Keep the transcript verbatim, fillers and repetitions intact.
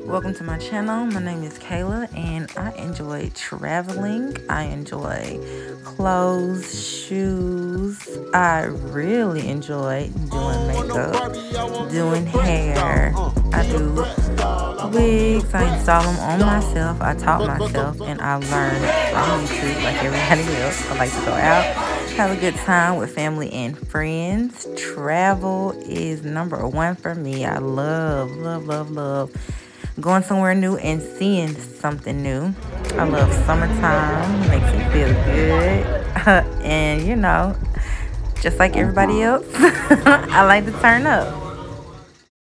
Welcome to my channel. My name is Kayla and I enjoy traveling. I enjoy clothes, shoes. I really enjoy doing makeup, doing hair. I do wigs. I install them on myself. I taught myself and I learned on YouTube like everybody else. I like to go out, have a good time with family and friends. Travel is number one for me. I love, love, love, love going somewhere new and seeing something new. I love summertime. It makes me feel good. And, you know, just like everybody else, I like to turn up.